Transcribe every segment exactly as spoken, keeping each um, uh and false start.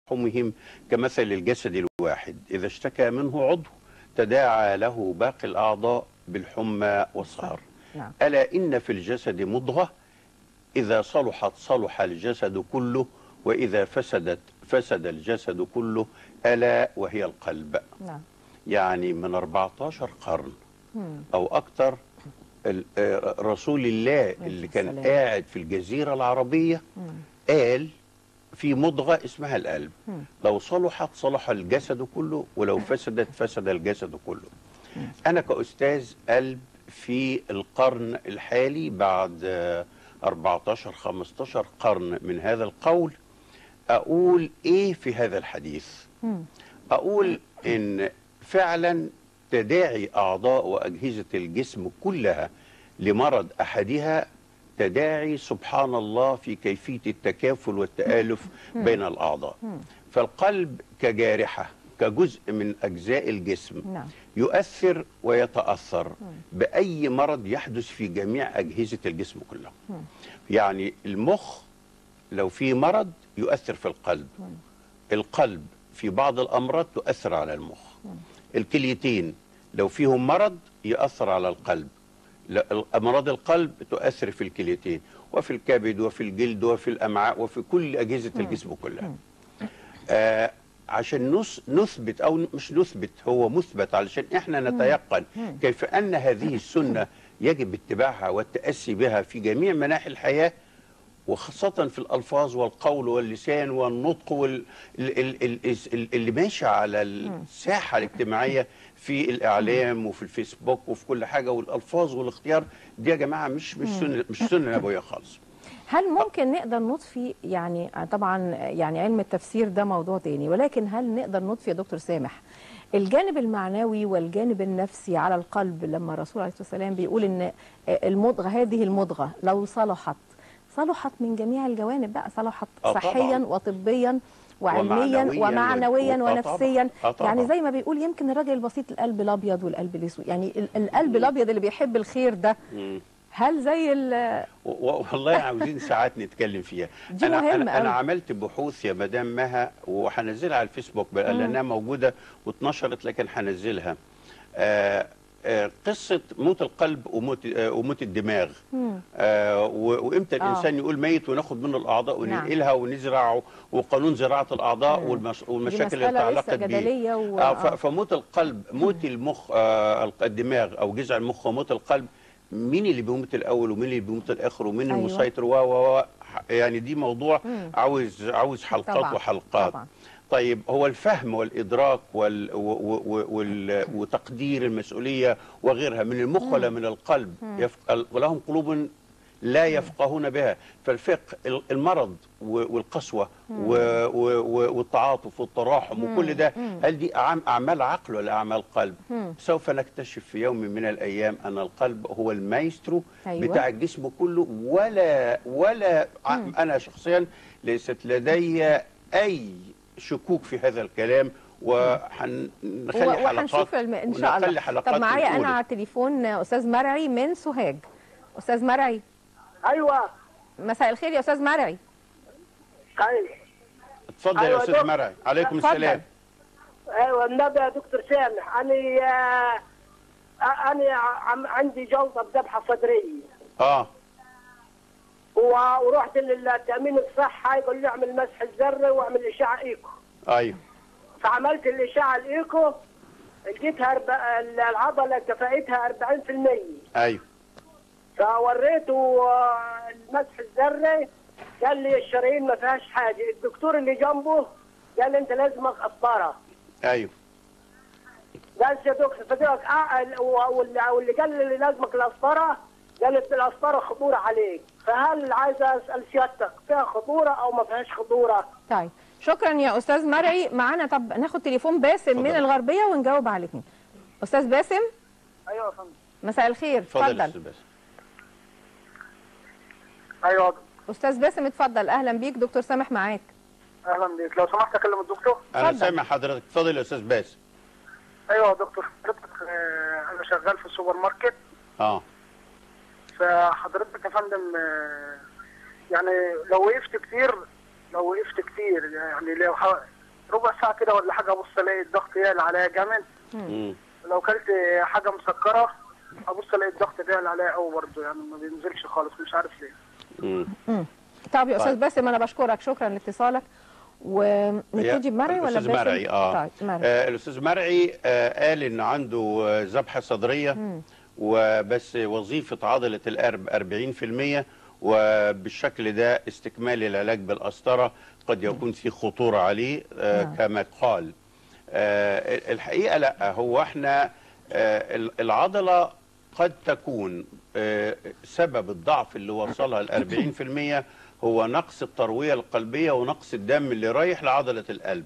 تلاحمهم كمثل الجسد الواحد، إذا اشتكى منه عضو تداعى له باقي الأعضاء بالحمى والسهر. نعم. ألا إن في الجسد مضغة إذا صلحت صلح الجسد كله، وإذا فسدت فسد الجسد كله، ألا وهي القلب. نعم. يعني من أربعة عشر قرن مم. أو أكثر رسول الله اللي كان السلام. قاعد في الجزيرة العربية مم. قال في مضغة اسمها القلب، مم. لو صلحت صلح الجسد كله، ولو فسدت فسد الجسد كله. مم. أنا كأستاذ قلب في القرن الحالي بعد أربعة عشر خمسة عشر قرن من هذا القول، أقول إيه في هذا الحديث؟ مم. أقول إن فعلا تداعي أعضاء وأجهزة الجسم كلها لمرض أحدها تداعي سبحان الله في كيفية التكافل والتآلف بين الأعضاء. فالقلب كجارحة كجزء من أجزاء الجسم نعم. يؤثر ويتأثر بأي مرض يحدث في جميع أجهزة الجسم كلها. يعني المخ لو في مرض يؤثر في القلب، القلب في بعض الأمراض تؤثر على المخ، الكليتين لو فيهم مرض يؤثر على القلب، أمراض القلب تؤثر في الكليتين وفي الكبد وفي الجلد وفي الأمعاء وفي كل أجهزة الجسم كلها. آه عشان نثبت أو مش نثبت، هو مثبت علشان إحنا نتيقن كيف أن هذه السنة يجب اتباعها والتأسي بها في جميع مناحي الحياة، وخاصة في الألفاظ والقول واللسان والنطق وال... اللي ماشي على الساحة الاجتماعية في الإعلام وفي الفيسبوك وفي كل حاجة، والألفاظ والاختيار دي يا جماعة مش مش سنة مش سنة نبوية خالص. هل ممكن نقدر نضفي، يعني طبعا يعني علم التفسير ده موضوع تاني، ولكن هل نقدر نضفي يا دكتور سامح الجانب المعنوي والجانب النفسي على القلب، لما الرسول عليه الصلاة والسلام بيقول إن المضغة هذه المضغة لو صلحت صلحت من جميع الجوانب بقى، صلحت صحيا وطبيا وعلميا ومعنويا ونفسيا. يعني زي ما بيقول يمكن الراجل البسيط القلب الابيض والقلب الاسود، يعني القلب الابيض اللي بيحب الخير ده، هل زي ال والله عاوزين ساعات نتكلم فيها. دي انا مهمة انا, أنا أوي. عملت بحوث يا مدام مها وهنزلها على الفيسبوك بقى لانها موجوده واتنشرت، لكن هنزلها. آه آه قصه موت القلب وموت آه وموت الدماغ، آه وامتى الانسان يقول ميت وناخد منه الاعضاء وننقلها ونزرعه، وقانون زراعه الاعضاء والمش... والمشاكل اللي تعلقت بيه. و... آه فموت القلب، موت المخ، آه الدماغ او جذع المخ وموت القلب، مين اللي بيموت الاول ومين اللي بيموت الاخر ومين أيوة. المسيطر و و يعني دي موضوع مم. عاوز عاوز حلقات طبعًا. وحلقات طبعًا. طيب هو الفهم والادراك وال وال وتقدير المسؤوليه وغيرها من المخ مم. ولا من القلب؟ يفق... ولهم قلوب لا يفقهون بها. فالفقه المرض والقسوه والتعاطف والتراحم وكل ده، هل دي اعمال عقل ولا اعمال قلب؟ مم. سوف نكتشف في يوم من الايام ان القلب هو المايسترو أيوة. بتاع الجسم كله. ولا ولا مم. انا شخصيا ليست لدي اي شكوك في هذا الكلام، وهنخلي حلقات ان شاء الله. طب معايا انا على التليفون استاذ مرعي من سوهاج. استاذ مرعي. ايوه مساء الخير يا استاذ مرعي. ايوه اتفضل أيوة يا استاذ مرعي. عليكم السلام. ايوه النبي يا دكتور سامح، انا انا عندي جلطه بذبحه صدريه. اه ورحت للتامين الصحه يقول لي اعمل مسح الذره واعمل اشعه ايكو. ايوه فعملت الاشعه الايكو لقيتها العضله كفاءتها أربعين في المية. ايوه فوريته المسح الذري قال لي الشرايين ما فيهاش حاجه. الدكتور اللي جنبه قال لي انت لازمك قسطره. ايوه قال يا دكتور فدوك اه واللي قال لي لازمك القسطره قال لي القسطره خطوره عليك. فهل عايز اسال سيادتك فيها خطوره او ما فيهاش خطوره؟ طيب شكرا يا استاذ مرعي. معانا طب ناخد تليفون باسم فضل. من الغربيه ونجاوب على الاثنين. استاذ باسم. ايوه يا فندم. مساء الخير. اتفضل. اتفضل. ايوه استاذ باسم اتفضل. اهلا بيك، دكتور سامح معاك. اهلا بيك، لو سمحت اكلم الدكتور. انا سامع حضرتك، اتفضل يا استاذ باسم. ايوه يا دكتور حضرتك، انا شغال في السوبر ماركت. اه فحضرتك يا فندم يعني لو وقفت كتير لو وقفت كتير يعني لو ربع ساعه كده ولا حاجه ابص الاقي الضغط يعلى عليا جامد. مم. لو كلت حاجه مسكره ابص الاقي الضغط بيعلى عليا قوي برضه، يعني ما بينزلش خالص مش عارف ليه. مم. مم. طب يا استاذ باسم انا بشكرك، شكرا لاتصالك. ونبتدي بمرعي ولا الاستاذ باسم؟ مرعي اه, طيب مرعي. آه الاستاذ مرعي آه قال ان عنده آه، ذبحه صدريه مم. وبس وظيفه عضله القلب أربعين في المية، وبالشكل ده استكمال العلاج بالقسطره قد يكون في خطوره عليه آه نعم. كما قال. آه الحقيقه لا، هو احنا آه العضله قد تكون آه سبب الضعف اللي وصلها ل أربعين في المية هو نقص الترويه القلبيه ونقص الدم اللي رايح لعضله القلب.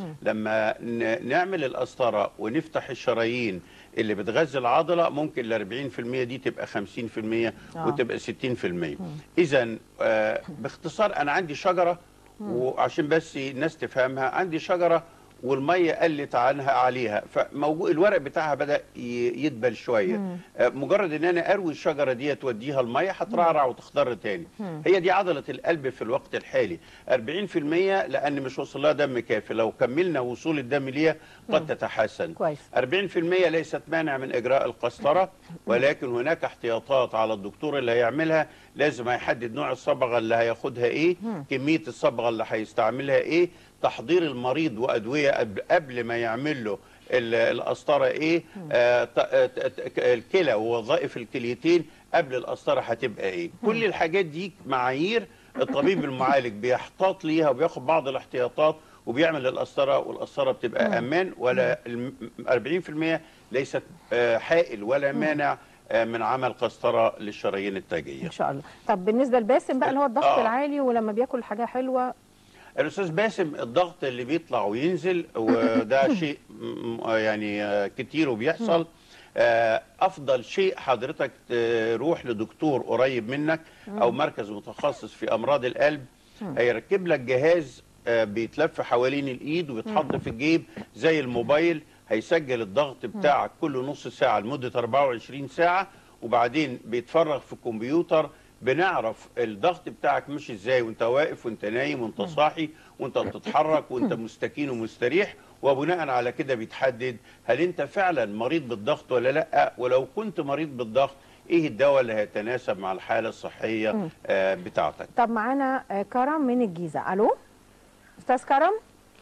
لما ن- نعمل القسطره ونفتح الشرايين اللي بتغذي العضله ممكن ال أربعين في المية دي تبقى خمسين في المية آه. وتبقى ستين في المية. اذا آه باختصار انا عندي شجره، وعشان بس الناس تفهمها، عندي شجره والميه قلت عنها عليها، فموجود الورق بتاعها بدا ي- يدبل شويه. آه مجرد ان انا اروي الشجره دي توديها الميه هترعرع وتخضر تاني. هي دي عضله القلب في الوقت الحالي. أربعين في المية لان مش وصل لها دم كافي، لو كملنا وصول الدم ليها قد تتحسن. كويس. أربعين في المية ليست مانع من اجراء القسطره، ولكن هناك احتياطات على الدكتور اللي هيعملها. لازم هيحدد نوع الصبغه اللي هياخدها ايه، كميه الصبغه اللي هيستعملها ايه، تحضير المريض وادويه قبل, قبل ما يعمل له ال- القسطره ايه، آه ت- آه ت- ت- الكلى ووظائف الكليتين قبل القسطره هتبقى ايه. كل الحاجات دي معايير الطبيب المعالج بيحتاط ليها وبياخد بعض الاحتياطات وبيعمل القسطره، والقسطره بتبقى امان. ولا ال أربعين في المية ليست آه حائل ولا مانع آه من عمل قسطره للشرايين التاجيه. ان شاء الله. طب بالنسبه لباسم بقى اللي هو الضغط آه. العالي ولما بياكل حاجه حلوه. الاستاذ باسم الضغط اللي بيطلع وينزل وده شيء م- يعني آه، كتير وبيحصل. آه، افضل شيء حضرتك تروح لدكتور قريب منك او مركز متخصص في امراض القلب، هيركب لك جهاز آه، بيتلف حوالين الايد وبيتحط في الجيب زي الموبايل، هيسجل الضغط بتاعك كل نص ساعه لمده أربعة وعشرين ساعه، وبعدين بيتفرغ في الكمبيوتر. بنعرف الضغط بتاعك ماشي ازاي وانت واقف وانت نايم وانت صاحي وانت بتتحرك وانت مستكين ومستريح، وبناء على كده بيتحدد هل انت فعلا مريض بالضغط ولا لا، ولو كنت مريض بالضغط ايه الدواء اللي هيتناسب مع الحاله الصحيه آه بتاعتك. طب معانا آه، كرم من الجيزه. الو استاذ كرم.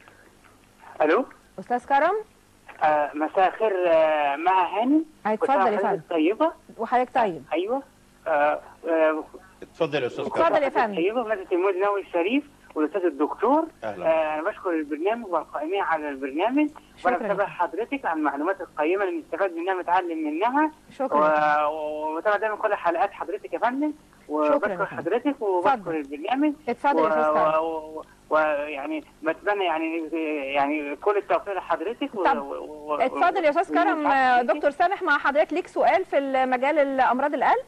الو استاذ كرم آه مساء الخير. آه مع هاني. اتفضل يا فندم. طيبه. وحضرتك طيب. ايوه. آه آه اتفضل يا استاذ كرم. اتفضل يا فندم. طيبه بمناسبه المولد النبوي الشريف والاستاذ الدكتور. أهلا. آه انا بشكر البرنامج والقائمين على البرنامج، وانا شكراً. بتابع حضرتك عن المعلومات القيمه اللي نستفاد منها ونتعلم منها. شكرا. و- وبتابع دايما كل حلقات حضرتك يا فندم، شكراً يا وبشكر فندم. حضرتك اتفضل. وبشكر البرنامج. اتفضل يا استاذ كرم. و- ويعني بتمنى يعني يعني كل التوفيق لحضرتك. و- طب و- و- اتفضل يا استاذ كرم. آه، دكتور سامح مع حضرتك ليك سؤال في مجال امراض القلب.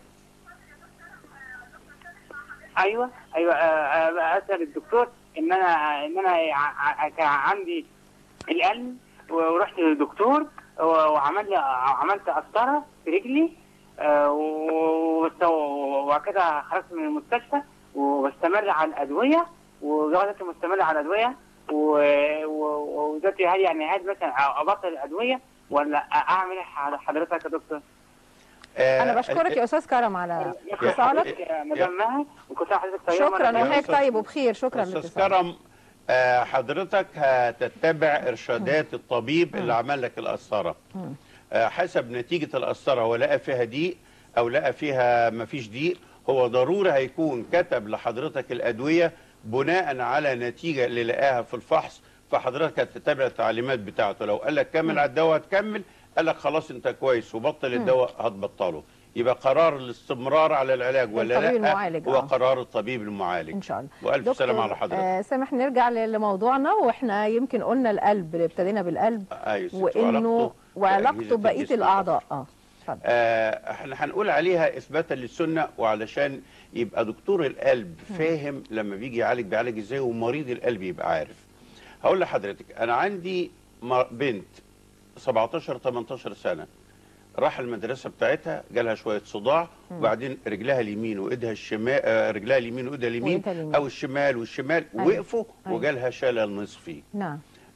ايوه ايوه. آه، آه، اسال الدكتور ان انا ان انا ع- ع- كان عندي القلب ورحت للدكتور و- وعمل لي عملت قسطره في رجلي. آه، و- وبعد كده خرجت من المستشفى وبستمر على الادويه، ودلوقتي مستمر على الادويه. و- و- ودلوقتي هل يعني هل مثلا ابطل الادويه ولا اعمل ايه على حضرتك يا دكتور؟ آه، انا بشكرك يا استاذ كرم على يا اتصالك. يا مدام مها، وكل حضرتك طيبه. شكرا يا وحضرتك أستاذ- طيب وبخير. شكرا استاذ لاتصالك. كرم، آه، حضرتك هتتبع ارشادات الطبيب اللي عمل لك القسطره. آه، حسب نتيجه القسطره ولقى فيها ضيق او لقى فيها ما فيش ضيق، هو ضروري هيكون كتب لحضرتك الادويه بناء على نتيجه اللي لقاها في الفحص، فحضرتك هتتبع التعليمات بتاعته. لو قال لك كمل على الدواء هتكمل، قال لك خلاص انت كويس وبطل الدواء هتبطله. يبقى قرار الاستمرار على العلاج ولا الطبيب لا المعالج، هو آه. قرار الطبيب المعالج. ان شاء الله. والف دكتور، سلامه على حضرتك. آه سامح نرجع ل- لموضوعنا، واحنا يمكن قلنا القلب، ابتدينا بالقلب ايوه ست، وانه وعلاقته بأجهزة ببقيه الجسم. الاعضاء. اه اتفضل. آه، احنا هنقول عليها اثباتا للسنه، وعلشان يبقى دكتور القلب فاهم لما بيجي يعالج بيعالج ازاي، ومريض القلب يبقى عارف. هقول لحضرتك انا عندي م- بنت سبعتاشر تمنتاشر سنه، راح المدرسه بتاعتها جالها شويه صداع، وبعدين رجلها اليمين وايدها الشمال، آه، رجلها اليمين وايدها اليمين وإيدها اليمين. او الشمال والشمال أيوة. وقفوا أيوة. وجالها شلل نصفي. نعم.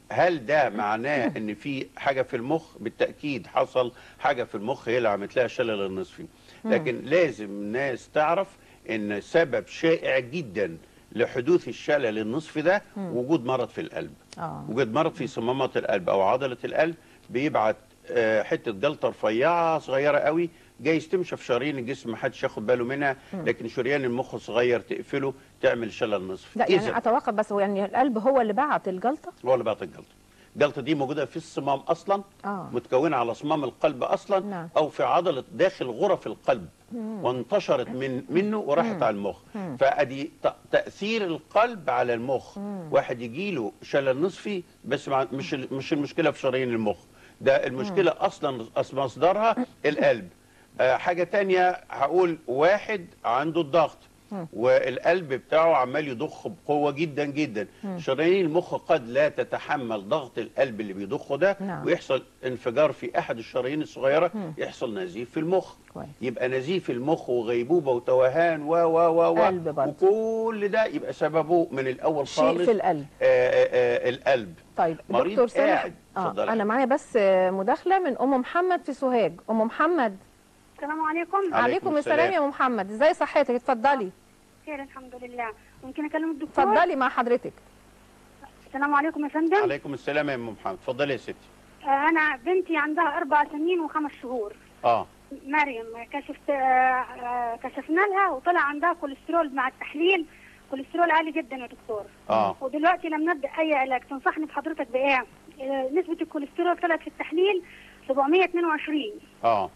هل ده معناه ان في حاجه في المخ؟ بالتاكيد حصل حاجه في المخ هي اللي عملت لها شلل النصفي، لكن لازم الناس تعرف ان سبب شائع جدا لحدوث الشلل النصفي ده وجود مرض في القلب. آه. وجود مرض في صمامات القلب او عضله القلب بيبعت آه، حته جلطه رفيعه صغيره قوي جايز تمشي في شرايين الجسم ما حدش ياخد باله منها، لكن شريان المخ صغير تقفله تعمل شلل نصفي. لا يعني اتوقف بس، هو يعني القلب هو اللي بعت الجلطه؟ هو اللي بعت الجلطه. الجلطه دي موجوده في الصمام اصلا، آه. متكونه على صمام القلب اصلا، نعم. او في عضله داخل غرف القلب مم. وانتشرت من منه وراحت مم. على المخ. مم. فادي تاثير القلب على المخ. مم. واحد يجي له شلل نصفي بس مع مش مش المشكله في شرايين المخ، ده المشكله مم. اصلا مصدرها القلب. آه حاجه تانية هقول، واحد عنده الضغط والقلب بتاعه عمال يضخ بقوه جدا جدا، شرايين المخ قد لا تتحمل ضغط القلب اللي بيضخه ده. نعم. ويحصل انفجار في احد الشرايين الصغيره، مم. يحصل نزيف في المخ. كويس. يبقى نزيف المخ وغيبوبه وتوهان و و و وكل ده يبقى سببه من الاول خالص شيء في القلب. آآ آآ القلب. طيب دكتور سامح، آه انا معايا بس مداخله من ام محمد في سوهاج. ام محمد السلام عليكم. عليكم السلام يا ام محمد، ازاي صحتك؟ اتفضلي. خير الحمد لله. ممكن اكلم الدكتور؟ اتفضلي مع حضرتك. السلام عليكم يا فندم. عليكم السلام يا ام محمد، اتفضلي يا ستي. آه انا بنتي عندها اربع سنين وخمس شهور. اه مريم، كشفت آه كشفنا لها وطلع عندها كوليسترول مع التحليل، كوليسترول عالي جدا يا دكتور. اه ودلوقتي لم نبدا اي علاج، تنصحني بحضرتك بايه؟ آه نسبه الكوليسترول طلعت في التحليل سبعمية واتنين وعشرين. اه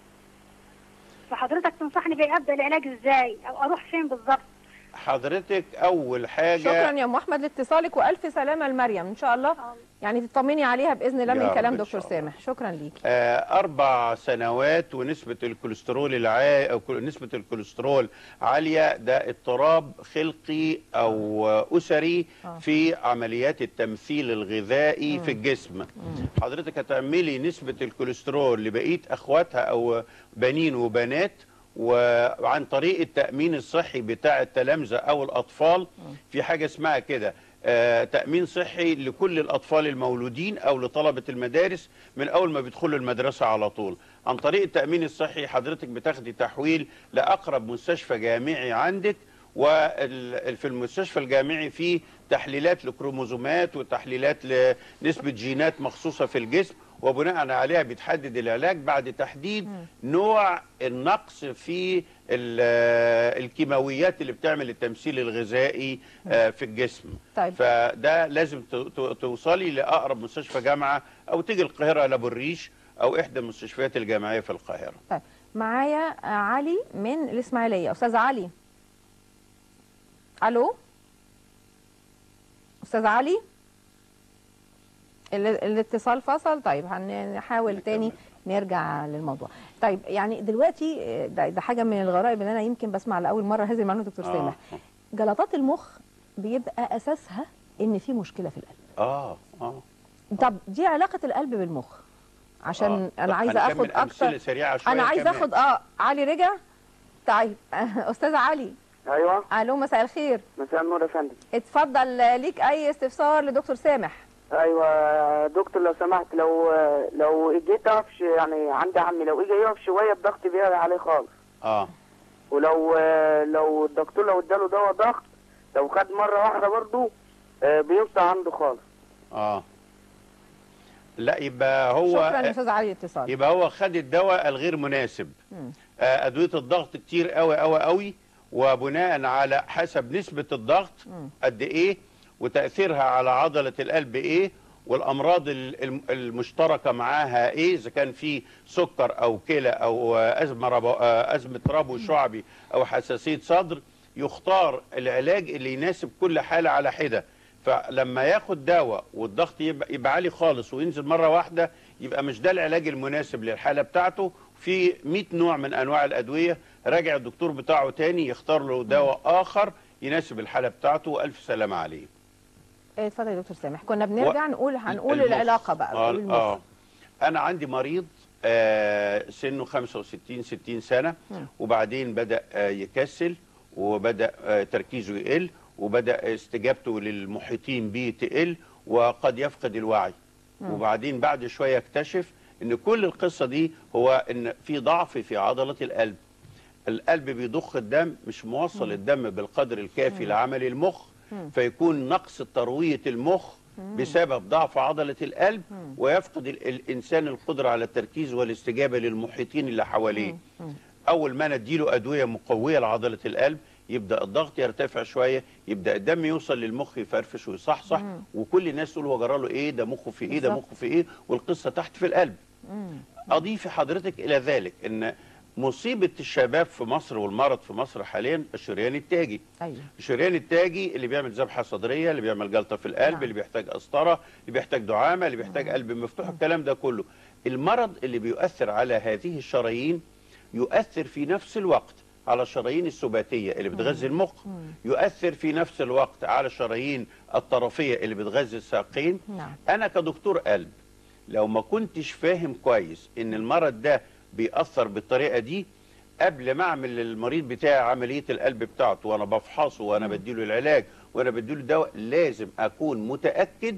فحضرتك تنصحني بإيه؟ ابدا العلاج ازاي او اروح فين بالظبط؟ حضرتك اول حاجه، شكرا يا ام احمد لاتصالك والف سلامه لمريم ان شاء الله. آه. يعني تطمني عليها باذن الله من كلام دكتور سامح. شكرا ليكي. آه اربع سنوات ونسبه الكوليسترول العالي او نسبه الكوليسترول عاليه، ده اضطراب خلقي او اسري آه. في عمليات التمثيل الغذائي مم. في الجسم. مم. حضرتك هتعملي نسبه الكوليسترول لبقيه اخواتها او بنين وبنات، وعن طريق التأمين الصحي بتاع التلامذة أو الأطفال. في حاجة اسمها كده آه تأمين صحي لكل الأطفال المولودين أو لطلبة المدارس من أول ما بيدخلوا المدرسة على طول. عن طريق التأمين الصحي حضرتك بتاخدي تحويل لأقرب مستشفى جامعي عندك، وفي المستشفى الجامعي فيه تحليلات لكروموزومات وتحليلات لنسبة جينات مخصوصة في الجسم، وبناء عليها بيتحدد العلاج بعد تحديد م. نوع النقص في الكيماويات اللي بتعمل التمثيل الغذائي م. في الجسم. طيب. فده لازم توصلي لأقرب مستشفى جامعة أو تيجي القاهرة لأبو الريش أو إحدى المستشفيات الجامعية في القاهرة. طيب معايا علي من الإسماعيلية. أستاذ علي. ألو أستاذ علي، الاتصال فصل. طيب هنحاول تاني نرجع للموضوع. طيب يعني دلوقتي ده, ده حاجه من الغرائب ان انا يمكن بسمع لاول مره هذه المعلومه دكتور سامح. جلطات المخ بيبقى اساسها ان في مشكله في القلب. اه اه طب دي علاقه القلب بالمخ؟ عشان آه. انا عايزه اخد اكتر. انا عايزه اخد اه علي رجع. طيب استاذ علي. ايوه. الو مساء الخير. مساء النور يا فندم. اتفضل، ليك اي استفسار لدكتور سامح؟ ايوه دكتور لو سمحت، لو لو جيت اقف يعني عندي عمي، لو اجى يقف شويه الضغط بيعلى عليه خالص. اه ولو لو الدكتور لو اداله دواء ضغط لو خد مره واحده برضه بيوطى عنده خالص. اه لا يبقى هو شكرا يا استاذ علي اتصال. يبقى هو خد الدواء الغير مناسب. آه ادويه الضغط كتير قوي قوي قوي، وبناء على حسب نسبه الضغط قد ايه وتأثيرها على عضلة القلب ايه والأمراض المشتركة معاها ايه، إذا كان في سكر أو كلى أو أزمة ربو أزمة ربو شعبي أو حساسية صدر، يختار العلاج اللي يناسب كل حالة على حدة. فلما ياخد دواء والضغط يبقى, يبقى عالي خالص وينزل مرة واحدة، يبقى مش ده العلاج المناسب للحالة بتاعته. في مئة نوع من أنواع الأدوية، راجع الدكتور بتاعه تاني يختار له دواء آخر يناسب الحالة بتاعته، وألف سلامة عليه. اتفضل يا دكتور سامح. كنا بنرجع نقول هنقول العلاقه بقى. آه, اه انا عندي مريض آه سنه خمسة وستين ستين سنه، م. وبعدين بدا آه يكسل، وبدا آه تركيزه يقل، وبدا استجابته للمحيطين بيه تقل، وقد يفقد الوعي. وبعدين بعد شويه يكتشف ان كل القصه دي هو ان في ضعف في عضله القلب. القلب بيضخ الدم، مش موصل الدم بالقدر الكافي لعمل المخ، فيكون نقص ترويه المخ بسبب ضعف عضله القلب، ويفقد الانسان القدره على التركيز والاستجابه للمحيطين اللي حواليه. اول ما نديله ادويه مقويه لعضله القلب يبدا الضغط يرتفع شويه، يبدا الدم يوصل للمخ يفرفش ويصحصح، وكل الناس تقول هو جرى له ايه، ده مخه في ايه، ده مخه في ايه، والقصه تحت في القلب. اضيف حضرتك الى ذلك ان مصيبه الشباب في مصر والمرض في مصر حاليا الشريان التاجي. أيوة. الشريان التاجي اللي بيعمل ذبحه صدريه، اللي بيعمل جلطه في القلب، نعم. اللي بيحتاج قسطره، اللي بيحتاج دعامه، اللي بيحتاج قلب مفتوح، الكلام ده كله. المرض اللي بيؤثر على هذه الشرايين يؤثر في نفس الوقت على الشرايين السباتيه اللي بتغذي المخ، يؤثر في نفس الوقت على الشرايين الطرفيه اللي بتغذي الساقين. نعم. انا كدكتور قلب لو ما كنتش فاهم كويس ان المرض ده بيأثر بالطريقه دي، قبل ما اعمل للمريض بتاعي عمليه القلب بتاعته وانا بفحصه وانا بديله العلاج وانا بديله الدواء، لازم اكون متاكد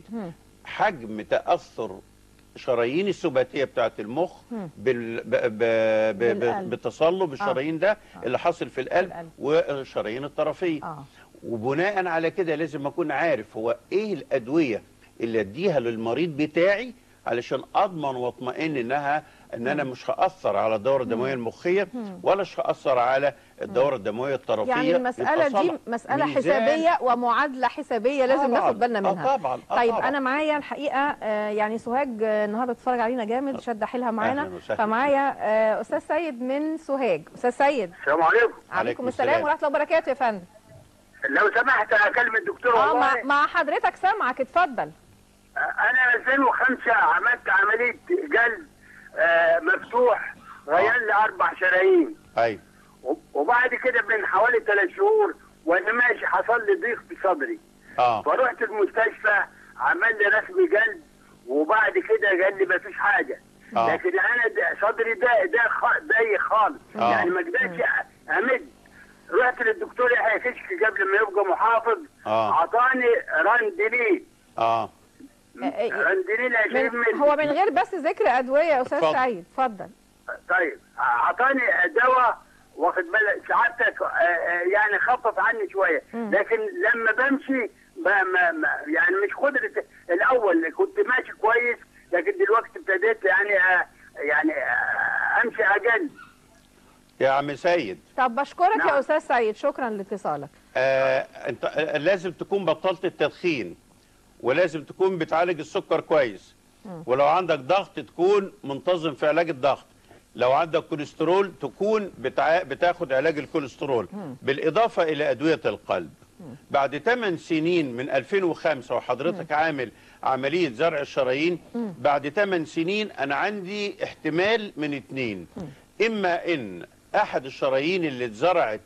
حجم تاثر شرايين السباتيه بتاعه المخ بال... ب... ب... ب... بتصلب الشرايين ده آه. اللي حاصل في القلب, القلب. والشرايين الطرفيه. آه. وبناء على كده لازم اكون عارف هو ايه الادويه اللي اديها للمريض بتاعي علشان اضمن واطمئن انها ان انا مش هاثر على الدوره الدمويه المخيه ولا مش هاثر على الدوره الدمويه الطرفيه. يعني المساله دي مساله حسابيه ومعادله حسابيه لازم ناخد بالنا منها. آه طبعا. آه طيب طبعا. انا معايا الحقيقه آه يعني سوهاج النهارده بتتفرج علينا جامد، شاده حيلها معانا، فمعايا آه استاذ سيد من سوهاج. استاذ سيد، السلام عليكم. عليكم السلام ورحمه الله وبركاته يا فندم. لو سمحت اكلم الدكتور. اه والله مع حضرتك سامعك، اتفضل. انا ألفين وخمسة عملت عمليه قلب آه مفتوح، غير لي اربع شرايين. ايوه. وبعد كده من حوالي ثلاث شهور وانا ماشي حصل لي ضيق في صدري. اه فرحت المستشفى عمل لي رسم قلب، وبعد كده قال لي ما فيش حاجه. آه. لكن انا ده صدري ده ده ضيق خالص. آه. يعني ما قدرتش امد. رحت للدكتور يحيى كشك قبل ما يبقى محافظ. اه اعطاني راندلين. اه راندلين عشرين مللي. هو من غير بس ذكر ادويه يا استاذ فضل. سعيد اتفضل. طيب اعطاني دواء واخد بالك سعادتك يعني خفف عني شويه، لكن لما بمشي ما ما يعني مش قدرة. الاول كنت ماشي كويس، لكن دلوقتي ابتديت يعني يعني امشي اقل. يا عم سيد، طب بشكرك. نعم. يا استاذ سعيد شكرا لاتصالك. آه انت لازم تكون بطلت التدخين، ولازم تكون بتعالج السكر كويس، م. ولو عندك ضغط تكون منتظم في علاج الضغط، لو عندك كوليسترول تكون بتع... بتاخد علاج الكوليسترول، م. بالاضافه الى ادويه القلب. م. بعد ثمان سنين من ألفين وخمسة وحضرتك م. عامل عمليه زرع الشرايين، م. بعد ثمان سنين انا عندي احتمال من اتنين، م. اما ان احد الشرايين اللي اتزرعت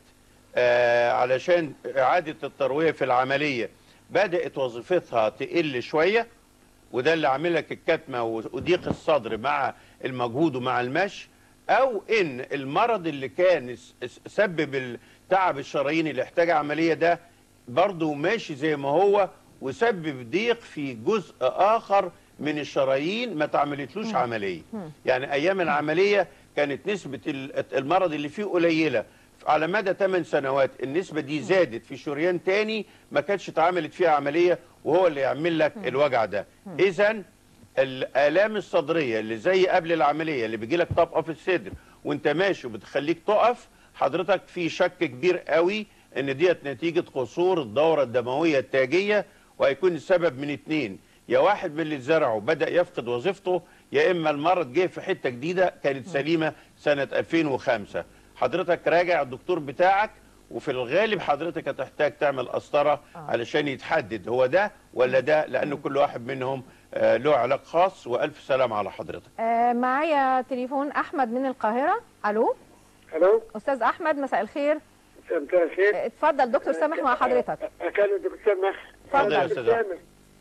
آه علشان اعاده الترويه في العمليه بدات وظيفتها تقل شويه، وده اللي عامل لك الكتمه وضيق الصدر مع المجهود ومع المشي، او ان المرض اللي كان سبب تعب الشرايين اللي احتاج عمليه ده برضه ماشي زي ما هو، وسبب ضيق في جزء اخر من الشرايين ما تعملتلوش عمليه. يعني ايام العمليه كانت نسبه المرض اللي فيه قليله، على مدى ثمان سنوات النسبه دي زادت في شريان تاني ما كانتش اتعملت فيها عمليه، وهو اللي يعمل لك الوجع ده. اذا الالام الصدريه اللي زي قبل العمليه اللي بيجي لك طبقه في الصدر وانت ماشي وبتخليك تقف، حضرتك في شك كبير قوي ان ديت نتيجه قصور الدوره الدمويه التاجيه، وهيكون السبب من اتنين: يا واحد من اللي اتزرعوا بدا يفقد وظيفته، يا اما المرض جه في حته جديده كانت سليمه سنه ألفين وخمسة. حضرتك راجع الدكتور بتاعك، وفي الغالب حضرتك هتحتاج تعمل قسطره آه. علشان يتحدد هو ده ولا ده، لأنه كل واحد منهم آه له علاج خاص. وألف سلام على حضرتك. آه معايا تليفون أحمد من القاهرة. ألو. ألو. أستاذ أحمد مساء الخير. مساء الخير. آه اتفضل دكتور سامح مع حضرتك. أكلم دكتور سامح. اتفضل يا أستاذ أحمد.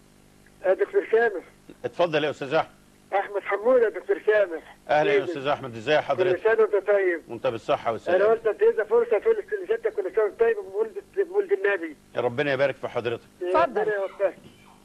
دكتور سامح. اتفضل يا أستاذ أحمد. احمد حموده دكتور سامح. اهلا يا استاذ احمد، ازي حضرتك؟ كل سنه وانت طيب. وانت بالصحه والسلامه. انا قلت ادينا فرصه تقول لسيادتك كل سنه وانت طيب بمولد بمولد النبي. يا ربنا يبارك في حضرتك. اتفضل.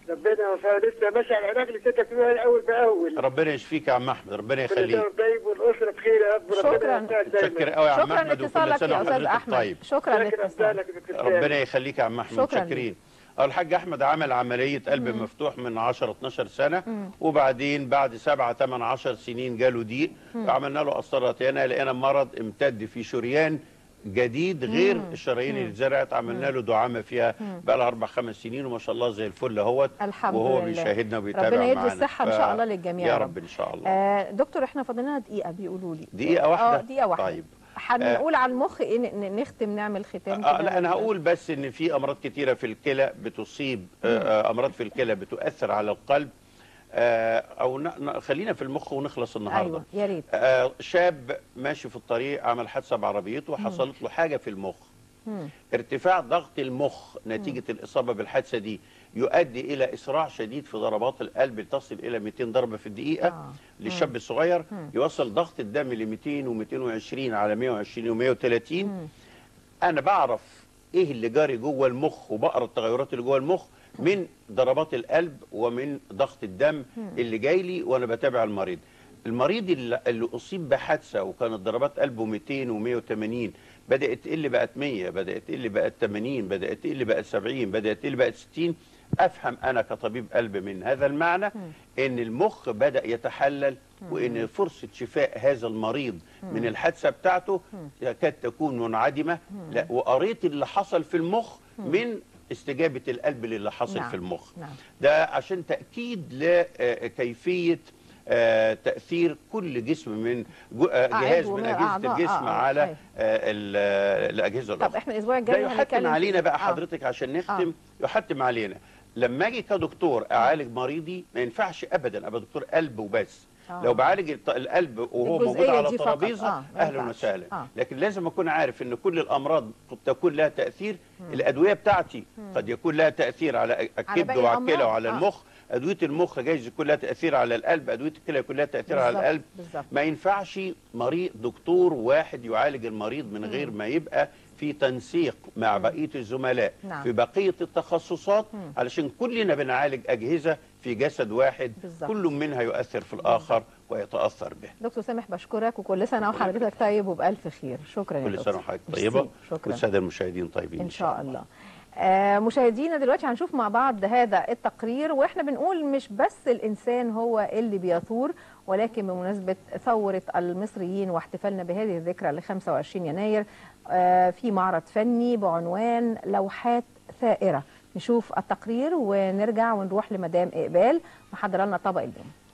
ربنا يوفقك، لسه ماشي على العلاج اللي كنت فيه اول باول. ربنا يشفيك يا عم احمد، ربنا يخليك. طيب والاسره بخير يا رب. شكرا. متشكر قوي يا عم احمد، وكل سنه وحضرتك احمد طيب. شكرا لاتصالك. ربنا يخليك يا عم احمد، متشكرين. الحاج احمد عمل عمليه قلب مم. مفتوح من عشرة اتناشر سنه، مم. وبعدين بعد سبعة تمنية عشر سنين جاله ضيق، وعملنا له قسطره تانية، لقينا مرض امتد في شريان جديد غير مم. الشرايين اللي اتزرعت، عملنا له دعامه فيها بقى لها اربع خمس سنين، وما شاء الله زي الفل اهوت، وهو بيشاهدنا وبيتابع معانا. ربنا يدي الصحه ف... ان شاء الله للجميع يا رب ان شاء الله. آه دكتور احنا فاضلنا دقيقه بيقولوا لي. دقيقه واحده؟ اه دقيقه واحده. طيب هنقول آه على المخ ايه، نختم نعمل ختام آه لا انا هقول بس ان في امراض كتيره في الكلى بتصيب، آه امراض في الكلى بتؤثر على القلب، آه او ن... خلينا في المخ ونخلص النهارده. ايوه يا ريت. آه شاب ماشي في الطريق عمل حادثه بعربيته وحصلت له حاجه في المخ. مم. ارتفاع ضغط المخ نتيجه مم. الاصابه بالحادثه دي يؤدي الى اسراع شديد في ضربات القلب، تصل الى مئتين ضربه في الدقيقه. آه. للشاب مم. الصغير مم. يوصل ضغط الدم ل مئتين ومئتين وعشرين على مئة وعشرين ومئة وثلاثين. مم. انا بعرف ايه اللي جاري جوه المخ وبقرا التغيرات اللي جوه المخ من ضربات القلب ومن ضغط الدم مم. اللي جاي لي وانا بتابع المريض. المريض اللي, اللي اصيب بحادثه وكانت ضربات قلبه مئتين ومئة وثمانين بدات تقل بقت مية، بدات تقل بقت ثمانين، بدات تقل بقت سبعين، بدات تقل بقت ستين، افهم انا كطبيب قلب من هذا المعنى م. ان المخ بدا يتحلل، م. وان فرصه شفاء هذا المريض م. من الحادثه بتاعته تكاد تكون منعدمه. لا، وقريت اللي حصل في المخ م. من استجابه القلب للي حصل نعم. في المخ. نعم. ده عشان تاكيد لكيفيه آه تأثير كل جسم من آه جهاز من أجهزة الجسم آه على آه الأجهزة الأخرى. طب احنا الأسبوع الجاي يحتم علينا بقى حضرتك آه. عشان نختم آه. يحتم علينا لما أجي كدكتور أعالج مريضي ما ينفعش أبدا أبقى دكتور قلب وبس. آه. لو بعالج القلب وهو موجود على الترابيزه آه. اهلا وسهلا، آه. لكن لازم اكون عارف ان كل الامراض قد تكون لها تاثير. مم. الادويه بتاعتي مم. قد يكون لها تاثير على الكبد وعلى الكلى وعلى آه. المخ. ادويه المخ جايز يكون لها تاثير على القلب، ادويه الكلى يكون لها تاثير بالزبط. على القلب بالزبط. ما ينفعش مريض دكتور واحد يعالج المريض من غير ما يبقى في تنسيق مع بقيه الزملاء نعم. في بقيه التخصصات، مم. علشان كلنا بنعالج اجهزه في جسد واحد بالزبط. كل منها يؤثر في الاخر ويتاثر به. دكتور سامح بشكرك، وكل سنه وحضرتك طيب وبالف خير. شكرا كل سنه وحضرتك طيبه، والساده المشاهدين طيبين ان شاء الله. آه مشاهدينا دلوقتي هنشوف مع بعض هذا التقرير، واحنا بنقول مش بس الانسان هو اللي بيثور، ولكن بمناسبه ثوره المصريين واحتفالنا بهذه الذكرى ل خمسة وعشرين يناير آه في معرض فني بعنوان لوحات ثائره. نشوف التقرير ونرجع ونروح لمدام اقبال محضره لنا طبق اليوم.